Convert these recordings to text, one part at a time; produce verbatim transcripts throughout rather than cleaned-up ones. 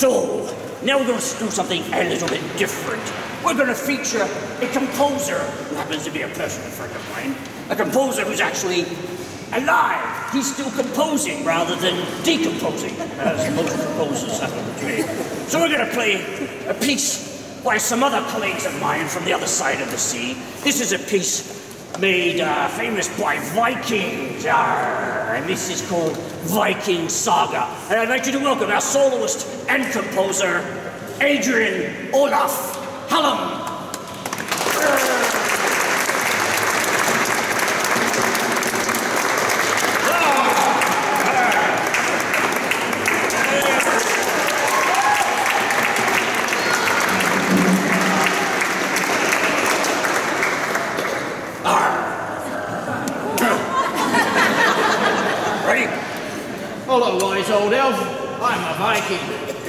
So, now we're going to do something a little bit different. We're going to feature a composer who happens to be a personal friend of mine. A composer who's actually alive. He's still composing rather than decomposing, as most composers happen to be. So we're going to play a piece by some other colleagues of mine from the other side of the sea. This is a piece made uh, famous by Vikings, Arr, and this is called Viking Saga. And I'd like you to welcome our soloist and composer, Adrian Hallam. Hello, wise old elf. I'm a Viking.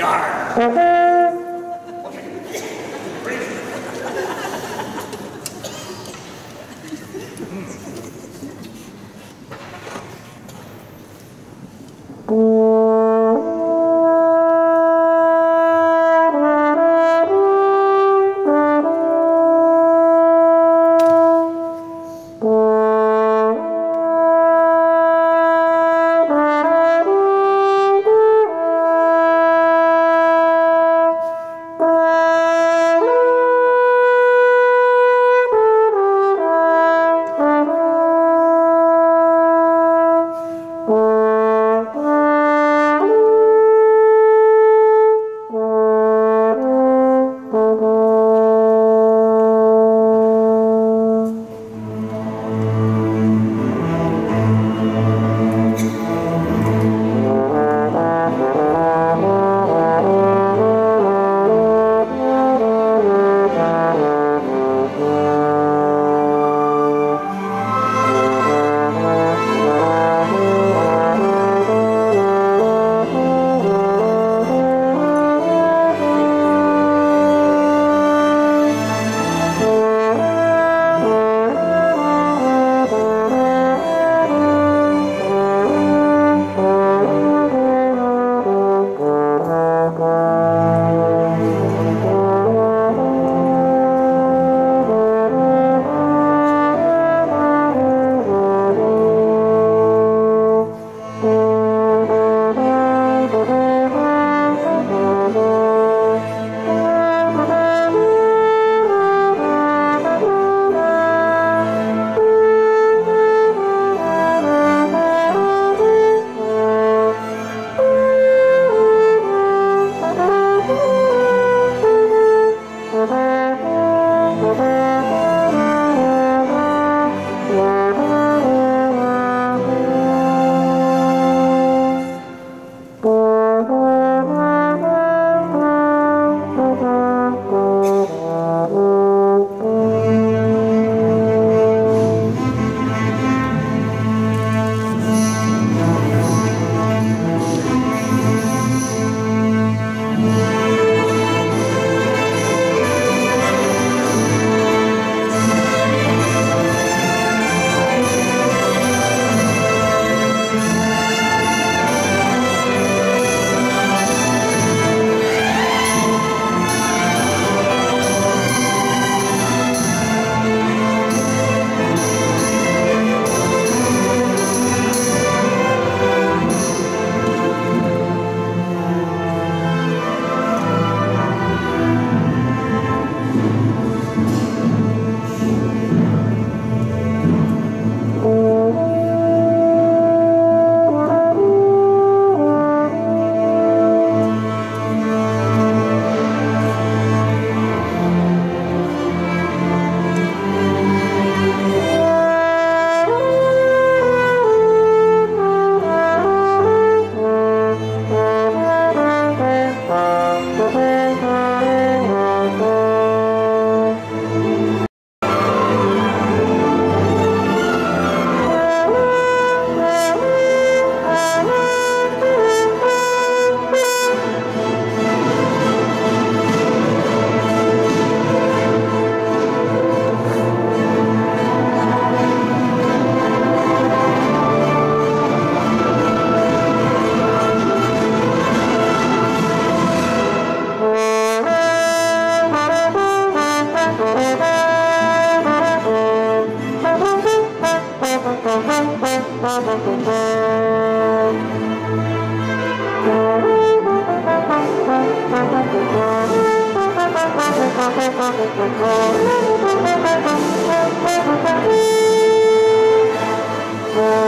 Thank you.